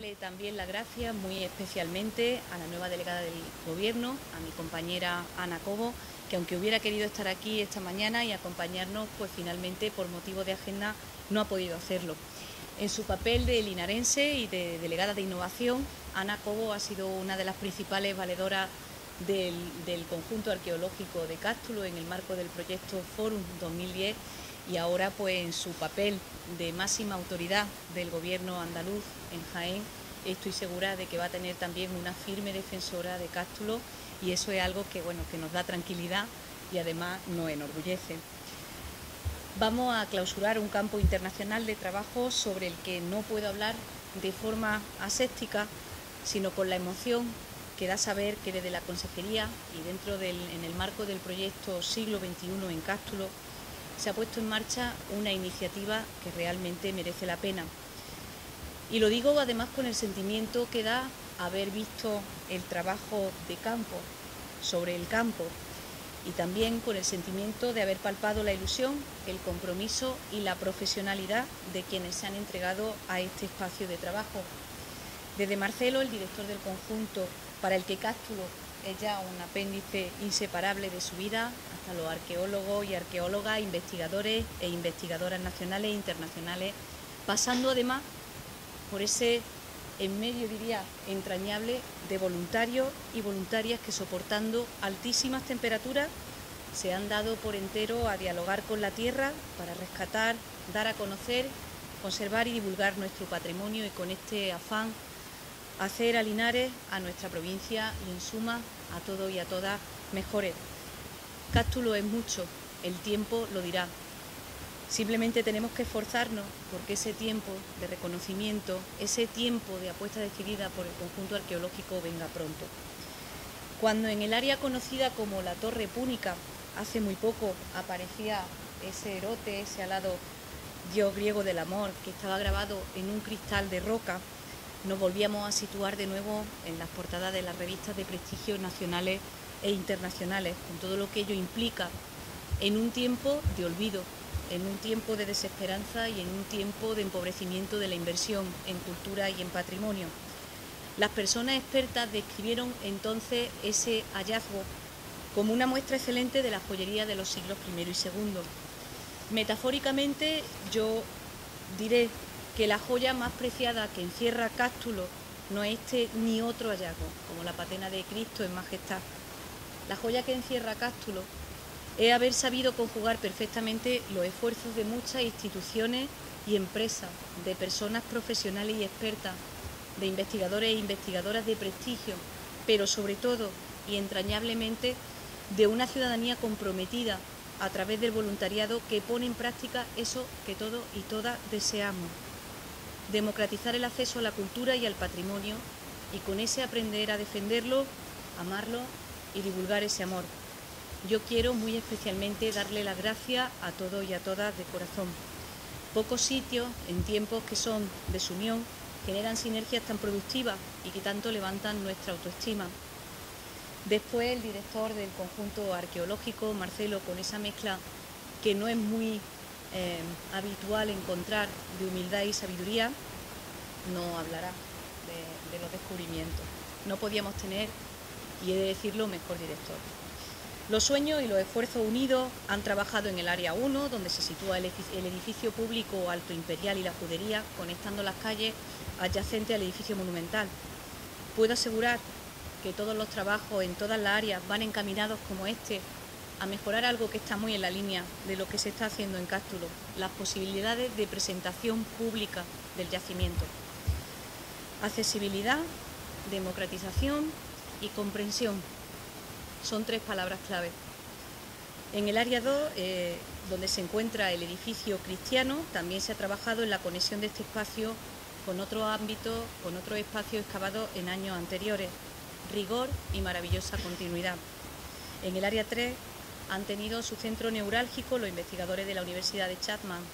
Darle también las gracias muy especialmente a la nueva delegada del Gobierno, a mi compañera Ana Cobo, que aunque hubiera querido estar aquí esta mañana y acompañarnos, pues finalmente por motivo de agenda no ha podido hacerlo. En su papel de linarense y de delegada de innovación, Ana Cobo ha sido una de las principales valedoras del conjunto arqueológico de Cástulo en el marco del proyecto Forum 2010 y ahora pues en su papel de máxima autoridad del Gobierno andaluz en Jaén estoy segura de que va a tener también una firme defensora de Cástulo y eso es algo que, bueno, que nos da tranquilidad y además nos enorgullece. Vamos a clausurar un campo internacional de trabajo sobre el que no puedo hablar de forma aséptica, sino con la emoción que da saber que desde la Consejería y en el marco del proyecto Siglo XXI en Cástulo se ha puesto en marcha una iniciativa que realmente merece la pena. Y lo digo además con el sentimiento que da haber visto el trabajo de campo, sobre el campo, y también con el sentimiento de haber palpado la ilusión, el compromiso y la profesionalidad de quienes se han entregado a este espacio de trabajo. Desde Marcelo, el director del conjunto, para el que Cástulo es ya un apéndice inseparable de su vida, hasta los arqueólogos y arqueólogas, investigadores e investigadoras nacionales e internacionales, pasando además por ese en medio, diría, entrañable de voluntarios y voluntarias que, soportando altísimas temperaturas, se han dado por entero a dialogar con la tierra para rescatar, dar a conocer, conservar y divulgar nuestro patrimonio y con este afán hacer a Linares, a nuestra provincia y en suma a todos y a todas mejores. Cástulo es mucho, el tiempo lo dirá. Simplemente tenemos que esforzarnos porque ese tiempo de reconocimiento, ese tiempo de apuesta decidida por el conjunto arqueológico venga pronto. Cuando en el área conocida como la Torre Púnica, hace muy poco aparecía ese erote, ese alado dios griego del amor que estaba grabado en un cristal de roca, nos volvíamos a situar de nuevo en las portadas de las revistas de prestigio nacionales e internacionales, con todo lo que ello implica en un tiempo de olvido, en un tiempo de desesperanza y en un tiempo de empobrecimiento de la inversión en cultura y en patrimonio. Las personas expertas describieron entonces ese hallazgo como una muestra excelente de la joyería de los siglos I y II. Metafóricamente, yo diré que la joya más preciada que encierra Cástulo no es este ni otro hallazgo, como la patena de Cristo en Majestad. La joya que encierra Cástulo es haber sabido conjugar perfectamente los esfuerzos de muchas instituciones y empresas, de personas profesionales y expertas, de investigadores e investigadoras de prestigio, pero sobre todo y entrañablemente de una ciudadanía comprometida a través del voluntariado que pone en práctica eso que todos y todas deseamos: democratizar el acceso a la cultura y al patrimonio y con ese aprender a defenderlo, amarlo y divulgar ese amor. Yo quiero muy especialmente darle las gracias a todos y a todas de corazón. Pocos sitios, en tiempos que son desunión, generan sinergias tan productivas y que tanto levantan nuestra autoestima. Después, el director del conjunto arqueológico, Marcelo, con esa mezcla que no es muy habitual encontrar de humildad y sabiduría, nos hablará de los descubrimientos. No podíamos tener, y he de decirlo, mejor director. Los sueños y los esfuerzos unidos han trabajado en el área 1, donde se sitúa el edificio público Alto Imperial y la Judería, conectando las calles adyacentes al edificio monumental. Puedo asegurar que todos los trabajos en todas las áreas van encaminados como este a mejorar algo que está muy en la línea de lo que se está haciendo en Cástulo: las posibilidades de presentación pública del yacimiento. Accesibilidad, democratización y comprensión son tres palabras clave. En el área 2, donde se encuentra el edificio cristiano, también se ha trabajado en la conexión de este espacio con otros ámbitos, con otros espacios excavados en años anteriores. Rigor y maravillosa continuidad. En el área 3 han tenido su centro neurálgico los investigadores de la Universidad de Chapman,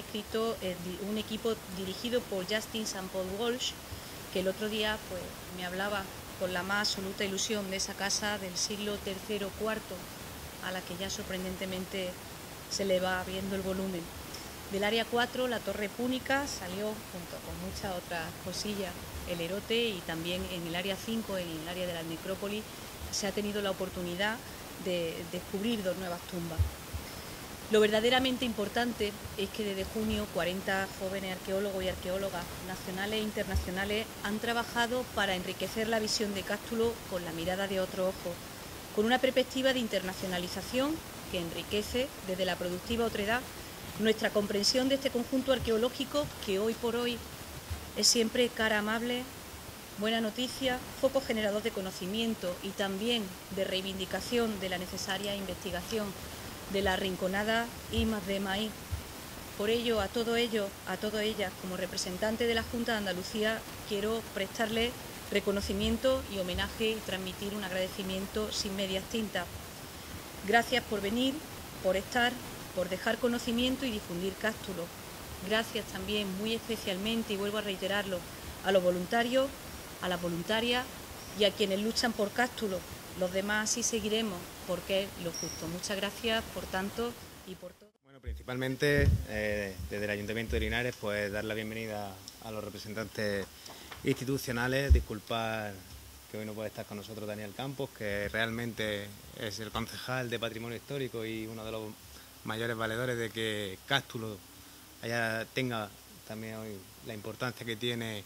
un equipo dirigido por Justin St. Paul Walsh, que el otro día pues, me hablaba con la más absoluta ilusión de esa casa del siglo III-IV, a la que ya sorprendentemente se le va abriendo el volumen. Del área 4, la Torre Púnica salió, junto con muchas otras cosillas, el Erote y también en el área 5, en el área de la necrópolis, se ha tenido la oportunidad de descubrir 2 nuevas tumbas. Lo verdaderamente importante es que desde junio 40 jóvenes arqueólogos y arqueólogas nacionales e internacionales han trabajado para enriquecer la visión de Cástulo con la mirada de otro ojo, con una perspectiva de internacionalización que enriquece desde la productiva otredad nuestra comprensión de este conjunto arqueológico que hoy por hoy es siempre cara amable, buena noticia, foco generador de conocimiento y también de reivindicación de la necesaria investigación de la arrinconada I+D+I. Por ello, a todas ellas, como representante de la Junta de Andalucía, quiero prestarles reconocimiento y homenaje y transmitir un agradecimiento sin medias tintas. Gracias por venir, por estar, por dejar conocimiento y difundir Cástulo. Gracias también, muy especialmente, y vuelvo a reiterarlo, a los voluntarios, a las voluntarias y a quienes luchan por Cástulo. Los demás sí seguiremos, porque es lo justo. Muchas gracias por tanto y por todo. Bueno, principalmente desde el Ayuntamiento de Linares, pues dar la bienvenida a los representantes institucionales, disculpar que hoy no puede estar con nosotros Daniel Campos, que realmente es el concejal de Patrimonio Histórico y uno de los mayores valedores de que Cástulo tenga también hoy la importancia que tiene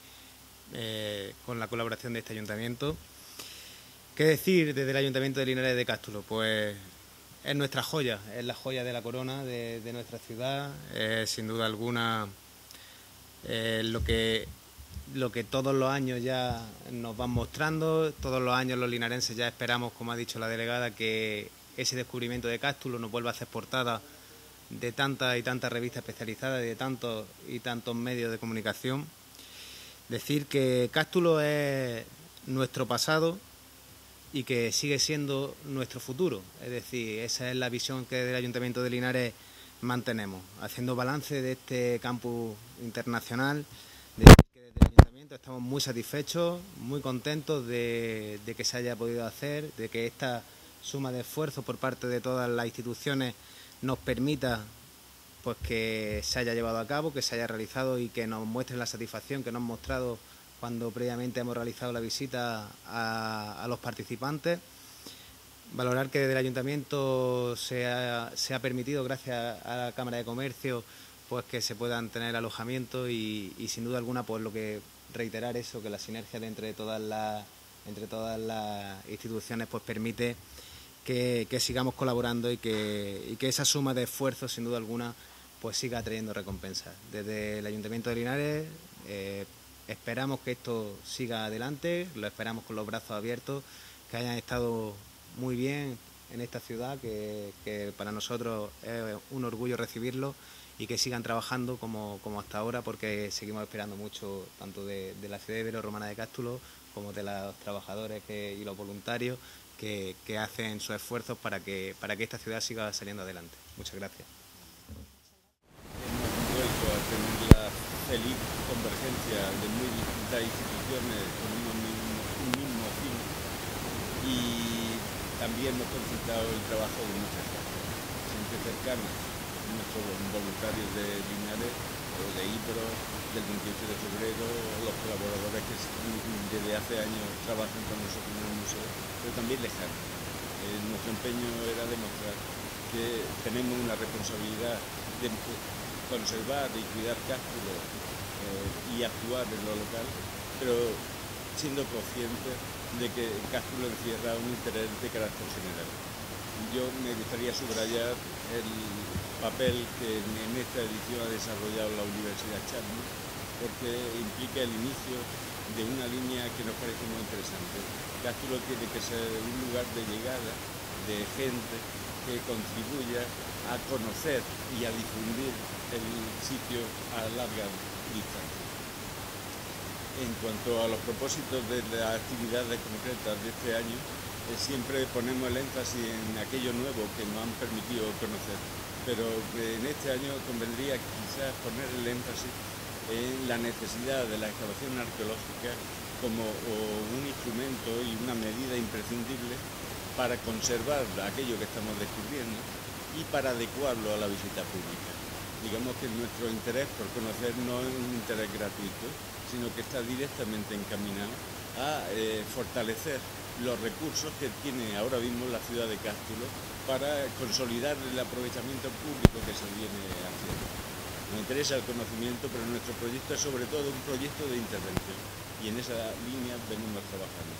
con la colaboración de este ayuntamiento. ¿Qué decir desde el Ayuntamiento de Linares de Cástulo? Pues es nuestra joya, es la joya de la corona de nuestra ciudad, sin duda alguna lo que todos los años ya nos van mostrando, todos los años los linarenses ya esperamos, como ha dicho la delegada, que ese descubrimiento de Cástulo nos vuelva a hacer portada de tantas y tantas revistas especializadas, de tantos y tantos medios de comunicación. Decir que Cástulo es nuestro pasado y que sigue siendo nuestro futuro, es decir, esa es la visión que desde el Ayuntamiento de Linares mantenemos, haciendo balance de este campus internacional. Decir que desde el Ayuntamiento estamos muy satisfechos, muy contentos de que se haya podido hacer, de que esta suma de esfuerzos por parte de todas las instituciones nos permita pues que se haya llevado a cabo, que se haya realizado y que nos muestren la satisfacción que nos han mostrado cuando previamente hemos realizado la visita a los participantes. Valorar que desde el Ayuntamiento se ha permitido, gracias a la Cámara de Comercio, pues que se puedan tener alojamiento y sin duda alguna, pues lo que reiterar eso, que la sinergia entre todas las instituciones pues permite que sigamos colaborando y que esa suma de esfuerzos, sin duda alguna, pues siga trayendo recompensas. Desde el Ayuntamiento de Linares esperamos que esto siga adelante, lo esperamos con los brazos abiertos, que hayan estado muy bien en esta ciudad, que para nosotros es un orgullo recibirlo y que sigan trabajando como hasta ahora, porque seguimos esperando mucho tanto de la ciudad ibero-romana de Cástulo como de los trabajadores y los voluntarios que hacen sus esfuerzos para que esta ciudad siga saliendo adelante. Muchas gracias. Hemos vuelto a tener la feliz convergencia de muy distintas instituciones con un mismo fin y también hemos concitado el trabajo de muchas gente cercana, nuestros voluntarios de Linares o de Ibro, del 28 de febrero, los colaboradores que desde hace años trabajan con nosotros en el museo, pero también lejanos. Nuestro empeño era demostrar que tenemos una responsabilidad de conservar y cuidar Cástulo y actuar en lo local, pero siendo conscientes de que Cástulo encierra un interés de carácter general. Yo me gustaría subrayar el papel que en esta edición ha desarrollado la Universidad Chapman, porque implica el inicio de una línea que nos parece muy interesante. Cástulo tiene que ser un lugar de llegada de gente que contribuya a conocer y a difundir el sitio a larga distancia. En cuanto a los propósitos de las actividades concretas de este año, siempre ponemos el énfasis en aquello nuevo que nos han permitido conocer, pero en este año convendría quizás poner el énfasis en la necesidad de la excavación arqueológica como un instrumento y una medida imprescindible para conservar aquello que estamos descubriendo y para adecuarlo a la visita pública. Digamos que nuestro interés por conocer no es un interés gratuito, sino que está directamente encaminado a fortalecer los recursos que tiene ahora mismo la ciudad de Cástulo para consolidar el aprovechamiento público que se viene haciendo. Nos interesa el conocimiento, pero nuestro proyecto es sobre todo un proyecto de intervención y en esa línea venimos trabajando.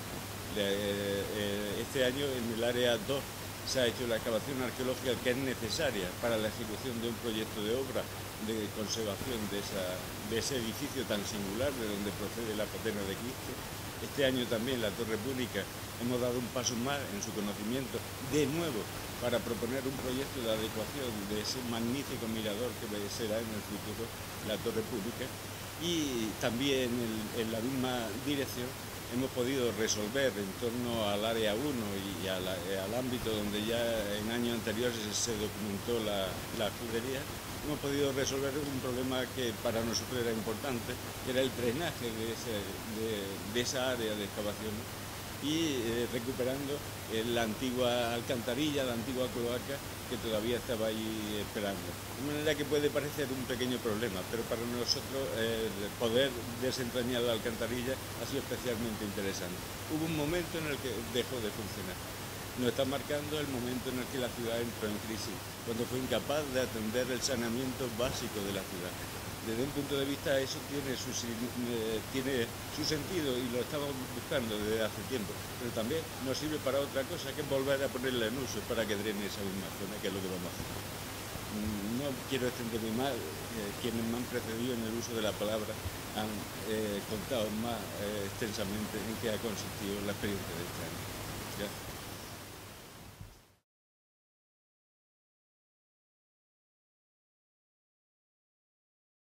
Este año en el área 2 se ha hecho la excavación arqueológica que es necesaria para la ejecución de un proyecto de obra de conservación de ese edificio tan singular de donde procede la patena de Cristo. Este año también la Torre Púnica hemos dado un paso más en su conocimiento, de nuevo, para proponer un proyecto de adecuación de ese magnífico mirador que será en el futuro la Torre Pública. Y también en la misma dirección hemos podido resolver en torno al área 1 y al ámbito donde ya en años anteriores se documentó la judería, hemos podido resolver un problema que para nosotros era importante, que era el drenaje de esa área de excavación y recuperando la antigua alcantarilla, la antigua cloaca que todavía estaba ahí esperando. De manera que puede parecer un pequeño problema, pero para nosotros poder desentrañar la alcantarilla ha sido especialmente interesante. Hubo un momento en el que dejó de funcionar. Nos está marcando el momento en el que la ciudad entró en crisis, cuando fue incapaz de atender el saneamiento básico de la ciudad. Desde un punto de vista eso tiene su sentido y lo estamos buscando desde hace tiempo, pero también nos sirve para otra cosa, que es volver a ponerla en uso para que drene esa misma zona, que es lo que vamos a hacer. No quiero extenderme más, quienes me han precedido en el uso de la palabra han contado más extensamente en qué ha consistido la experiencia de este año.